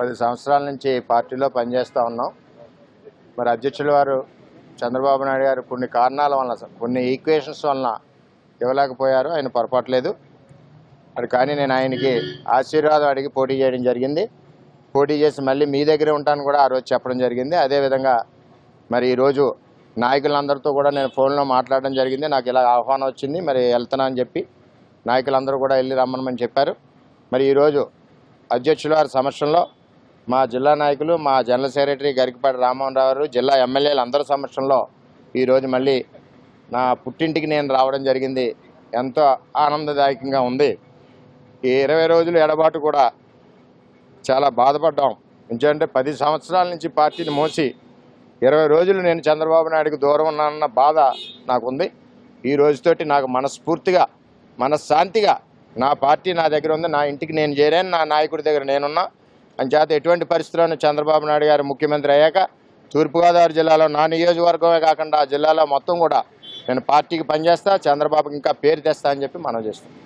10 సంవత్సరాల నుంచి పార్టీలో పనిచేస్తూ ఉన్నాం. మరి అధ్యక్షుల వారు చంద్రబాబు నాయుడు గారు కొన్ని కారణాల వలన, కొన్ని ఈక్వేషన్స్ వలన ఇవ్వలేకపోయారు. ఆయన పొరపాట్లేదు. మరి కానీ నేను ఆయనకి ఆశీర్వాదం అడిగి పోటీ చేయడం జరిగింది. పోటీ చేసి మళ్ళీ మీ దగ్గరే ఉంటాను కూడా ఆ రోజు చెప్పడం జరిగింది. అదేవిధంగా మరి ఈరోజు నాయకులందరితో కూడా నేను ఫోన్లో మాట్లాడడం జరిగింది. నాకు ఇలా ఆహ్వానం వచ్చింది, మరి వెళ్తున్నా అని చెప్పి నాయకులందరూ కూడా వెళ్ళి రమ్మని చెప్పారు. మరి ఈరోజు అధ్యక్షుల వారి సమక్షంలో మా జిల్లా నాయకులు, మా జనరల్ సెక్రటరీ గరికపాటి రామ్మోహన్ రావు గారు, జిల్లా ఎమ్మెల్యేలు అందరి సమక్షంలో ఈరోజు మళ్ళీ నా పుట్టింటికి నేను రావడం జరిగింది. ఎంతో ఆనందదాయకంగా ఉంది. ఈ 20 రోజులు ఎడబాటు కూడా చాలా బాధపడ్డాం. ఎందుకంటే 10 సంవత్సరాల నుంచి పార్టీని మోసి 20 రోజులు నేను చంద్రబాబు నాయుడుకి దూరం ఉన్నానన్న బాధ నాకుంది. ఈ రోజుతోటి నాకు మనస్ఫూర్తిగా, మనశ్శాంతిగా నా పార్టీ నా దగ్గర ఉంది, నా ఇంటికి నేను చేరాను, నా నాయకుడి దగ్గర నేనున్నా. అంచేత ఎటువంటి పరిస్థితుల్లోనూ చంద్రబాబు నాయుడు గారు ముఖ్యమంత్రి అయ్యాక తూర్పుగోదావరి జిల్లాలో నా నియోజకవర్గమే కాకుండా ఆ జిల్లాలో మొత్తం కూడా నేను పార్టీకి పనిచేస్తా, చంద్రబాబుకి ఇంకా పేరు తెస్తా అని చెప్పి మనం చేస్తాం.